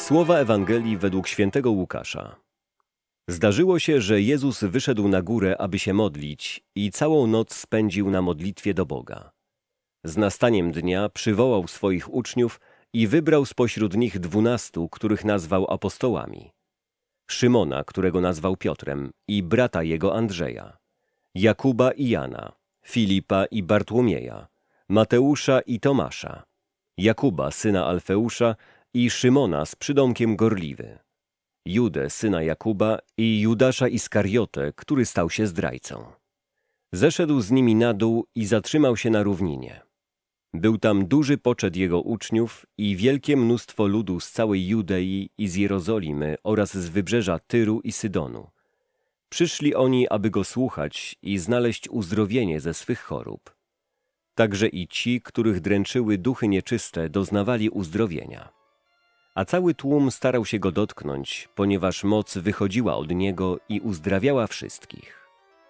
Słowa Ewangelii według świętego Łukasza. Zdarzyło się, że Jezus wyszedł na górę, aby się modlić i całą noc spędził na modlitwie do Boga. Z nastaniem dnia przywołał swoich uczniów i wybrał spośród nich 12, których nazwał apostołami. Szymona, którego nazwał Piotrem, i brata jego Andrzeja, Jakuba i Jana, Filipa i Bartłomieja, Mateusza i Tomasza, Jakuba, syna Alfeusza, i Szymona z przydomkiem Gorliwy, Judę, syna Jakuba, i Judasza Iskariotę, który stał się zdrajcą. Zeszedł z nimi na dół i zatrzymał się na równinie. Był tam duży poczet jego uczniów i wielkie mnóstwo ludu z całej Judei i z Jerozolimy oraz z wybrzeża Tyru i Sydonu. Przyszli oni, aby go słuchać i znaleźć uzdrowienie ze swych chorób. Także i ci, których dręczyły duchy nieczyste, doznawali uzdrowienia. A cały tłum starał się go dotknąć, ponieważ moc wychodziła od niego i uzdrawiała wszystkich.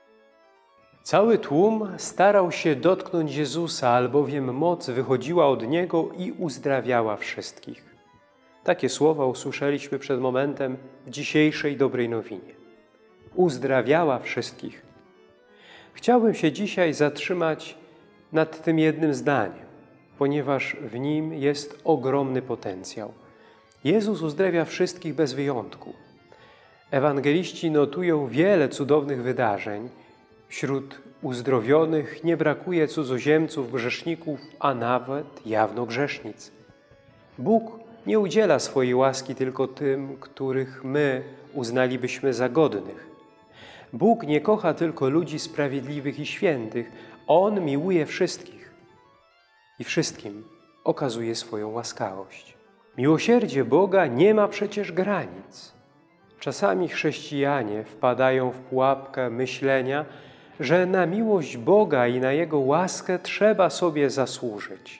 Cały tłum starał się dotknąć Jezusa, albowiem moc wychodziła od Niego i uzdrawiała wszystkich. Takie słowa usłyszeliśmy przed momentem w dzisiejszej dobrej nowinie. Uzdrawiała wszystkich. Chciałbym się dzisiaj zatrzymać nad tym jednym zdaniem, ponieważ w nim jest ogromny potencjał. Jezus uzdrawia wszystkich bez wyjątku. Ewangeliści notują wiele cudownych wydarzeń. Wśród uzdrowionych nie brakuje cudzoziemców, grzeszników, a nawet jawno grzesznic. Bóg nie udziela swojej łaski tylko tym, których my uznalibyśmy za godnych. Bóg nie kocha tylko ludzi sprawiedliwych i świętych. On miłuje wszystkich i wszystkim okazuje swoją łaskawość. Miłosierdzie Boga nie ma przecież granic. Czasami chrześcijanie wpadają w pułapkę myślenia, że na miłość Boga i na Jego łaskę trzeba sobie zasłużyć.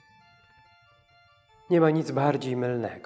Nie ma nic bardziej mylnego.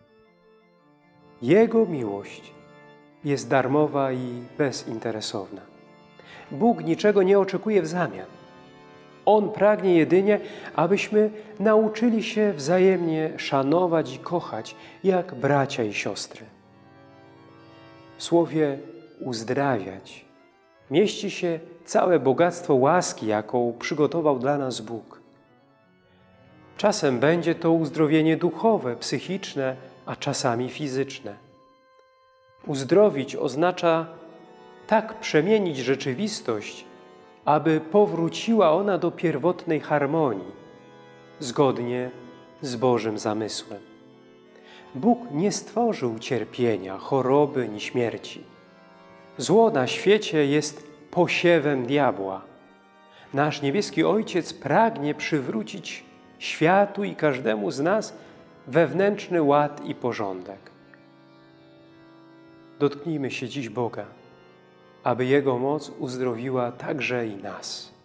Jego miłość jest darmowa i bezinteresowna. Bóg niczego nie oczekuje w zamian. On pragnie jedynie, abyśmy nauczyli się wzajemnie szanować i kochać, jak bracia i siostry. W słowie uzdrawiać mieści się całe bogactwo łaski, jaką przygotował dla nas Bóg. Czasem będzie to uzdrowienie duchowe, psychiczne, a czasami fizyczne. Uzdrowić oznacza tak przemienić rzeczywistość, aby powróciła ona do pierwotnej harmonii, zgodnie z Bożym zamysłem. Bóg nie stworzył cierpienia, choroby ni śmierci. Zło na świecie jest posiewem diabła. Nasz niebieski Ojciec pragnie przywrócić światu i każdemu z nas wewnętrzny ład i porządek. Dotknijmy się dziś Boga, aby Jego moc uzdrowiła także i nas.